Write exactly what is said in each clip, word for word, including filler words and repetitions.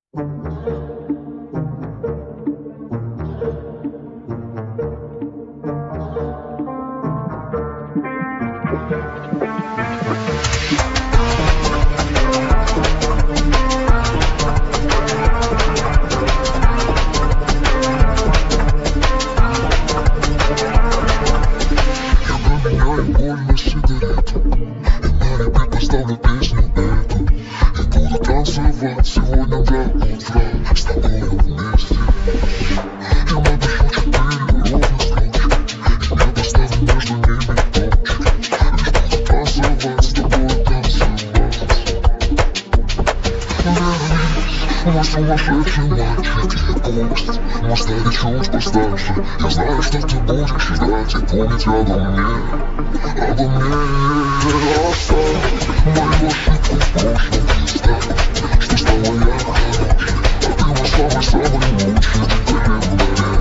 больно сигарету, и на репит поставлю песню эту, и буду танцевать сегодня до утра с тобою вместе. Я напишу четыре ровных строчки, и не поставлю между ними точки. Лишь буду танцевать с тобой, танцевать. Вернись, мой сумасшедший мальчик и гость, мой старичок постарше. Я знаю, что ты будешь ждать и помнить обо мне, обо мне. Оставь мою ошибку в прошлом, представь, что стала я хорошей, а ты мой самый-самый лучший календарь.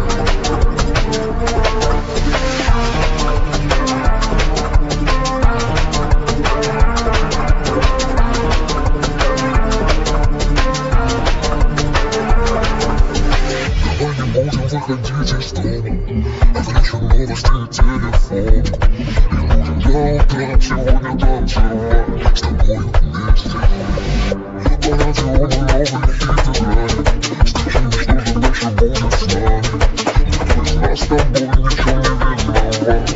Выходить из дома, отвлечем новости и телефон, и будем до утра сегодня танцевать с тобой вместе. По радио новый хит играет, скажи, что же дальше будет с нами, никто из нас с тобой ничего не виноват.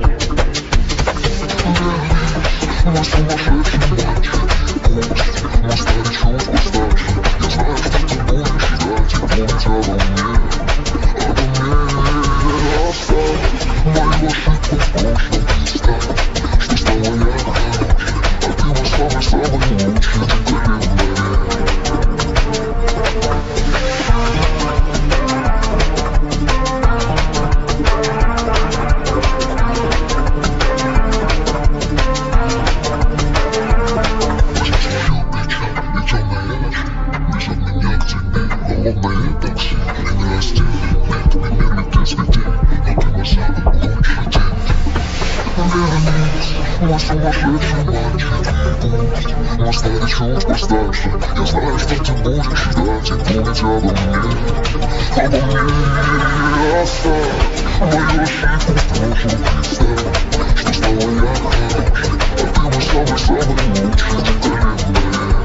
Вернись, мой сумасшедший мальчик и гость, мой старичок постарше. Я знаю, что ты будешь ждать и помнить обо мне, обо мне. Оставь мою ошибку в прошлом, представь, что стала я хорошей, а ты мой самый-самый лучший календарь. Голодное такси, и не расстелит мир без людей, но ты мой самый лучший день. Вернись, мой сумасшедший мальчик и гость, мой старичок постарше. Я знаю, что ты будешь ждать и помнить обо мне, обо мне. Оставь мою ошибку в прошлом, представь, что стала я хорошей, а ты мой самый-самый лучший календарь.